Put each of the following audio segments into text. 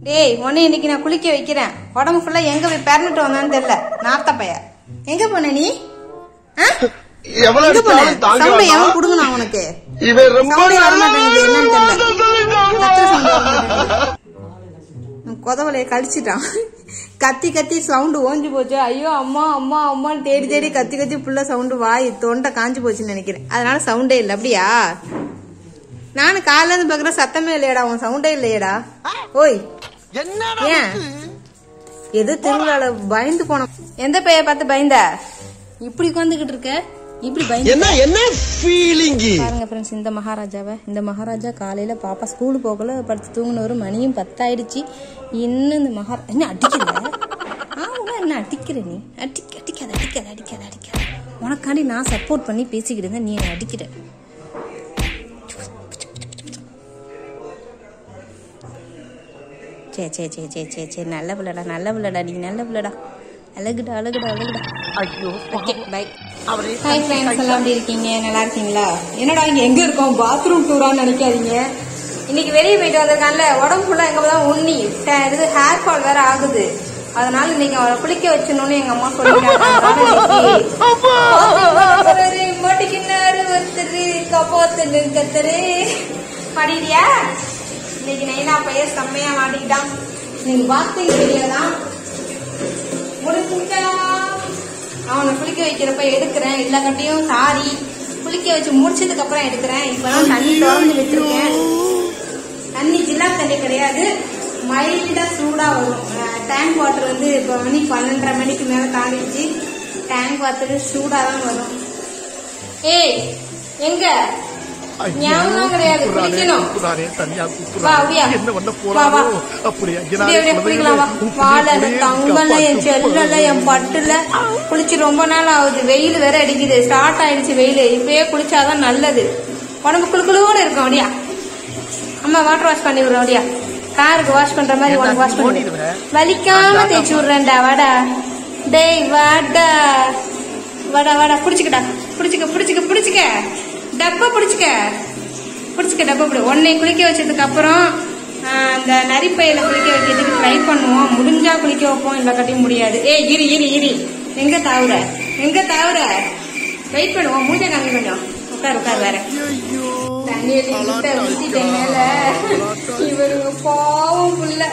டேய் உன்னை இன்னைக்கு நான் குளிக்க வைக்கிறேன். உடம்பு ஃபுல்லா எங்க போய் பெறந்துட்டு வந்தான்னு தெரியல. நாத்த பைய எங்க போன நீ? எவ்வளவு சவுண்ட் எவன் புடுங்கனா உனக்கு? இவன் ரொம்ப வரமாட்டேங்குது என்னன்னு தெரியல. கொதவலைய கடிச்சிட்டான். கத்தி கத்தி சவுண்ட் ஓஞ்சு போச்சு. ஐயோ அம்மா அம்மா அம்மான்னு தேடி தேடி கத்தி கத்தி புள்ள சவுண்டு வாய் தொண்டை காஞ்சு போச்சுன்னு நினைக்கிறேன். அதனால சவுண்டே இல்லை. அப்படியா? நானும் காலைல இருந்து பாக்குற சத்தமே இல்லையடா, உன் சவுண்டே இல்லையடா. ஓய் ஏன் எது திருவிழால பயந்து போன? எந்த பைய பார்த்து பயந்த? இப்படி உட்காந்துக்கிட்டு இருக்க, இப்படி பயந்து பாருங்க ஃப்ரெண்ட்ஸ். இந்த மகாராஜா காலையில பாப்பா ஸ்கூலு போகல படுத்து தூங்கினவரு. மணியும் 10 ஆயிடுச்சு. இன்னும் இந்த என்ன அடிக்கல? என்ன அடிக்கிற நீ? அடிக்காத அடிக்காத அடிக்காத அடிக்காத. உனக்காண்டி நான் சப்போர்ட் பண்ணி பேசிக்கிட்டு இருந்தேன், நீ என்ன அடிக்கிற. சே நல்ல பிள்ளடா, நல்ல பிள்ளடா, நீ நல்ல பிள்ளடா. அழகுடா அழகுடா அழகுடா. ஐயோ ஓகே பை. ஹாய் ஃப்ரெண்ட்ஸ், எல்லாம் எப்படி இருக்கீங்க? நல்லா இருக்கீங்களா? என்னடா இங்க எங்க இருக்கோம்? பாத்ரூம் டூரான்னு நினைக்காதீங்க. இன்னைக்கு வெளியே போயிட்டு வந்திருக்கான்ல, உடம்பு ஃபுல்லா எங்க தான் உண்ணி இது ஹேர் ஃபால் வேற ஆகுது. அதனால இன்னைக்கு அவரை குளிக்க வச்சணும்னு எங்க அம்மா சொல்லிட்டாங்க. படியா இன்னைக்கு நைனா பையன் செம்மையா மாட்டிக்கிட்டான். நீங்க பாத்தீங்க தெரியாதான் முடிச்சுட்டா. அவனை குளிக்க வைக்கிறப்ப எடுக்கிறேன் எல்லா கட்டையும். சாரி, குளிக்க வச்சு முடிச்சதுக்கு அப்புறம் எடுக்கிறேன். இப்பதான் தண்ணி திறந்து விட்டுருக்கேன். தண்ணி ஜில்லா தண்ணி கிடையாது, மைல்டா சூடா வரும். டேங்க் வாட்டர் வந்து இப்ப மணி 12:30 மணிக்கு மேல தாண்டிச்சு. டேங்க் வாட்டர் சூடா தான் வரும். ஏய் எங்க ஞாபகம் கிடையாது, குளிக்கணும். என் செல்ல என் பட்டுல குளிச்சு ரொம்ப நாள் ஆகுது. வெயில் வேற அடிக்குது, ஸ்டார்ட் ஆயிடுச்சு வெயில். இப்பயே குளிச்சாதான் நல்லது, உடம்பு குளுக்குழுவோட இருக்கும். அப்படியா அம்மா வாட்டர் வாஷ் பண்ணி விடுறோம். அப்படியா காருக்கு வாஷ் பண்ற மாதிரி உனக்கு வாஷ் பண்ணி வலிக்காம தேய்ச்சி விடுறேன்டா. வாடா டேய் வாடா வாடா வாடா. புடிச்சுக்கடா, புடிச்சுக்க புடிச்சுக்க புடிச்சுக்க டப்பா புடிச்சுக்க புடிச்சுக்க டப்பா புடி. உன்னை குளிக்க வச்சதுக்கு அப்புறம் அந்த நரிப்பையில குளிக்க வைக்கிறதுக்கு ட்ரை பண்ணுவோம். முடிஞ்சா குளிக்க வைப்போம், இல்ல கட்டியும் முடியாது. ஏய் இரு இரு இரு, எங்க தாவுற எங்க தாவுற? வெயிட் பண்ணுவோம். மூஞ்ச காமி கொஞ்சம். உட்கார் உட்கார். வேற தண்ணி ஊத்திட்டேன் மேல. இவரு பாவம் புள்ள,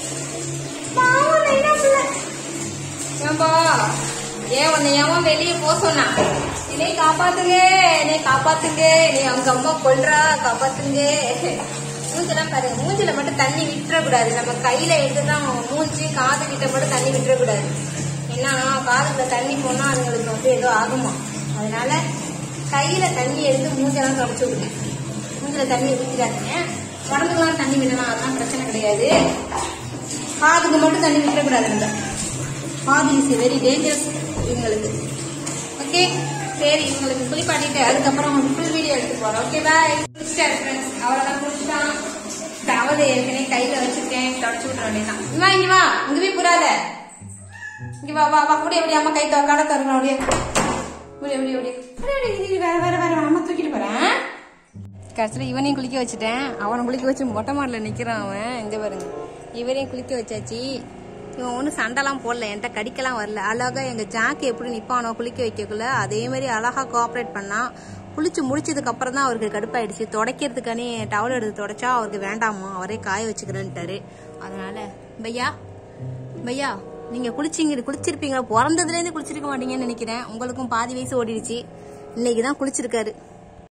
பாவம் என்ன புள்ள. ஏன்பா ஏன் உன்னை ஏன் வெளியே போ சொன்னா? என்னை காப்பாத்துங்க, என்னை காப்பாத்துங்க, நீ அவங்க அம்மா கொல்றா, காப்பாத்துங்க. மூஞ்செல்லாம் பாருங்க, மூஞ்சில மட்டும் தண்ணி விட்டுறக்கூடாது. நம்ம கையில எடுத்துதான் மூஞ்சி காது கிட்ட மட்டும் தண்ணி விட்டுறக்கூடாது. ஏன்னா காதுல தண்ணி போனா அதுங்களுக்கு வந்து ஏதோ ஆகுமா. அதனால கையில தண்ணி எடுத்து மூஞ்செல்லாம் தொடச்சு விடுங்க. மூஞ்சில தண்ணி ஊற்றிடாதீங்க. உடம்புலாம் தண்ணி விடலாம், அதெல்லாம் பிரச்சனை கிடையாது. காதுக்கு மட்டும் தண்ணி விட்டுறக்கூடாது. நம்ம காது இஸ் வெரி டேஞ்சரஸ் இவங்களுக்கு. ஓகே சரி, உங்களுக்கு குளிப்பாட்டிட்டு அதுக்கப்புறம் உங்களுக்கு ஃபுல் வீடியோ எடுத்து போறோம். Okay bye. குளிச்சிட்டாரு ஃப்ரெண்ட்ஸ், அவரெல்லாம் குளிச்சுட்டான். டவல் ஏற்கனவே கையில வச்சிருக்கேன், தொடச்சு விட்டுற வேண்டியதான். இங்க இங்க வா, இங்க போய் புறாத. இங்க வா வா வா. அப்படியே அப்படியே அம்மா கை கடை தரணும். அப்படியே அப்படியே அப்படியே அப்படியே வேற வேற வேற அம்மா தூக்கிட்டு போறேன். கடைசியில் இவனையும் குளிக்க வச்சுட்டேன். அவனை குளிக்க வச்சு மொட்டை மாடல நிக்கிறான் அவன். இங்க பாருங்க, இவரையும் குளிக்க வச்சாச்சு. இவன் ஒன்றும் சண்டைலாம் போடல, என்கிட்ட கடிக்கலாம் வரல. அழகா எங்க ஜாக்கு எப்படி நிப்பானோ குளிக்க வைக்கக்குள்ள அதே மாதிரி அழகா கோஆப்ரேட் பண்ணா. குளிச்சு முடிச்சதுக்கு அப்புறம் தான் அவருக்கு கடுப்பாயிடுச்சு. துடைக்கிறதுக்கானே டவல் எடுத்து துடைச்சா அவருக்கு வேண்டாமா, அவரே காய வச்சுக்கிறேன்ட்டாரு. அதனால பையா பையா நீங்க குளிச்சிருப்பீங்க, பிறந்ததுலேருந்து குளிச்சிருக்க மாட்டீங்கன்னு நினைக்கிறேன். உங்களுக்கும் பாதி வயசு ஓடிடுச்சு. இன்னைக்குதான் குளிச்சிருக்காரு.